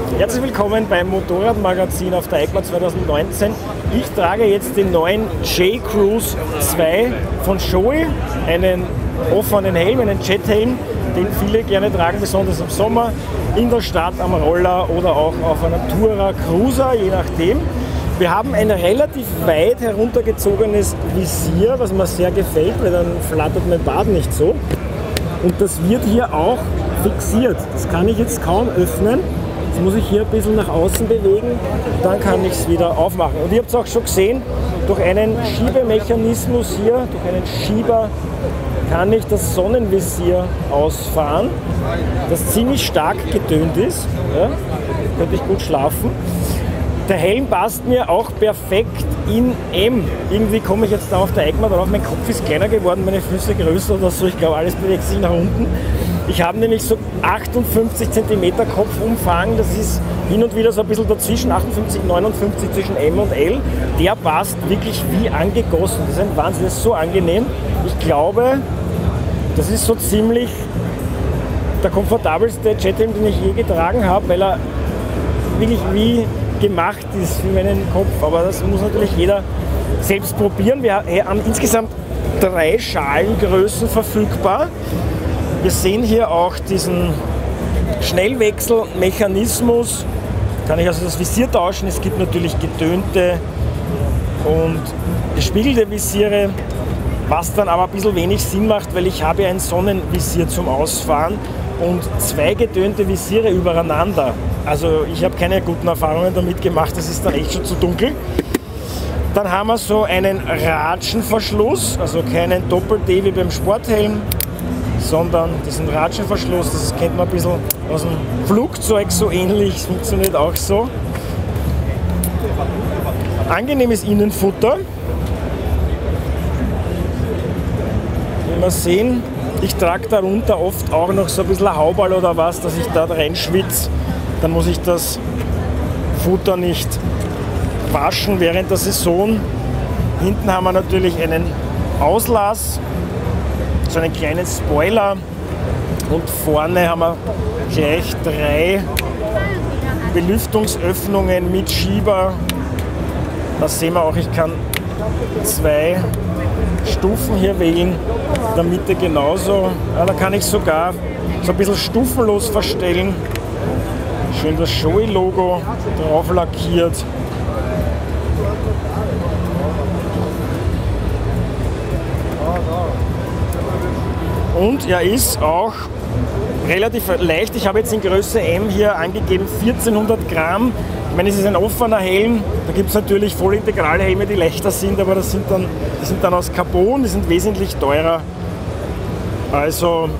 Herzlich willkommen beim Motorradmagazin auf der EICMA 2019. Ich trage jetzt den neuen J-Cruise 2 von Shoei, einen offenen Helm, einen Jethelm, den viele gerne tragen, besonders im Sommer, in der Stadt, am Roller oder auch auf einer Tourer Cruiser, je nachdem. Wir haben ein relativ weit heruntergezogenes Visier, was mir sehr gefällt, weil dann flattert mein Bart nicht so. Und das wird hier auch fixiert. Das kann ich jetzt kaum öffnen. Jetzt muss ich hier ein bisschen nach außen bewegen, dann kann ich es wieder aufmachen. Und ihr habt es auch schon gesehen, durch einen Schiebemechanismus hier, durch einen Schieber, kann ich das Sonnenvisier ausfahren, das ziemlich stark getönt ist. Ja, könnte ich gut schlafen. Der Helm passt mir auch perfekt in M. Irgendwie komme ich jetzt da auf der EICMA drauf, mein Kopf ist kleiner geworden, meine Füße größer oder so, ich glaube alles bewegt sich nach unten. Ich habe nämlich so 58 cm Kopfumfang, das ist hin und wieder so ein bisschen dazwischen, 58, 59 zwischen M und L. Der passt wirklich wie angegossen, das ist ein Wahnsinn, das ist so angenehm. Ich glaube, das ist so ziemlich der komfortabelste Jethelm, den ich je getragen habe, weil er wirklich wie gemacht ist für meinen Kopf, aber das muss natürlich jeder selbst probieren. Wir haben insgesamt 3 Schalengrößen verfügbar. Wir sehen hier auch diesen Schnellwechselmechanismus. Kann ich also das Visier tauschen. Es gibt natürlich getönte und gespiegelte Visiere, was dann aber ein bisschen wenig Sinn macht, weil ich habe ein Sonnenvisier zum Ausfahren und 2 getönte Visiere übereinander. Also ich habe keine guten Erfahrungen damit gemacht, das ist dann echt schon zu dunkel. Dann haben wir so einen Ratschenverschluss, also keinen Doppel-D wie beim Sporthelm, sondern diesen Ratschenverschluss, das kennt man ein bisschen aus dem Flugzeug so ähnlich, das funktioniert auch so. Angenehmes Innenfutter. Wie wir sehen, ich trage darunter oft auch noch so ein bisschen ein Hauball oder was, dass ich da reinschwitze. Dann muss ich das Futter nicht waschen während der Saison. Hinten haben wir natürlich einen Auslass, so einen kleinen Spoiler. Und vorne haben wir gleich 3 Belüftungsöffnungen mit Schieber. Das sehen wir auch, ich kann 2 Stufen hier wählen. In der Mitte genauso. Ja, da kann ich sogar so ein bisschen stufenlos verstellen. Schön das Shoei-Logo drauf lackiert. Und er ist auch relativ leicht. Ich habe jetzt in Größe M hier angegeben 1400 Gramm. Ich meine, es ist ein offener Helm. Da gibt es natürlich Vollintegralhelme, die leichter sind, aber die sind dann aus Carbon, die sind wesentlich teurer. Also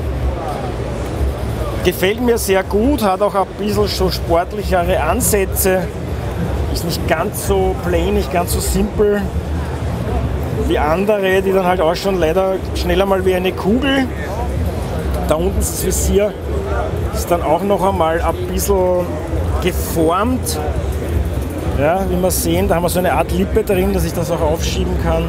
gefällt mir sehr gut, hat auch ein bisschen so sportlichere Ansätze. Ist nicht ganz so plain, nicht ganz so simpel wie andere, die dann halt auch schon leider schneller mal wie eine Kugel. Da unten ist das Visier, ist dann auch noch einmal ein bisschen geformt. Ja, wie wir sehen, da haben wir so eine Art Lippe drin, dass ich das auch aufschieben kann.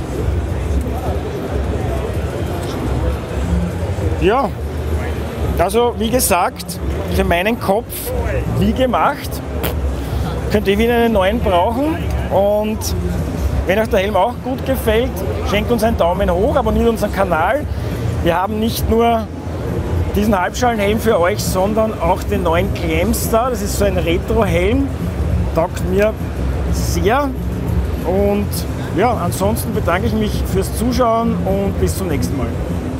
Ja, also wie gesagt, für meinen Kopf wie gemacht. Könnt ihr wieder einen neuen brauchen und wenn euch der Helm auch gut gefällt, schenkt uns einen Daumen hoch, abonniert unseren Kanal. Wir haben nicht nur diesen Halbschalenhelm für euch, sondern auch den neuen Glamstar. Das ist so ein Retro-Helm, taugt mir sehr. Und ja, ansonsten bedanke ich mich fürs Zuschauen und bis zum nächsten Mal.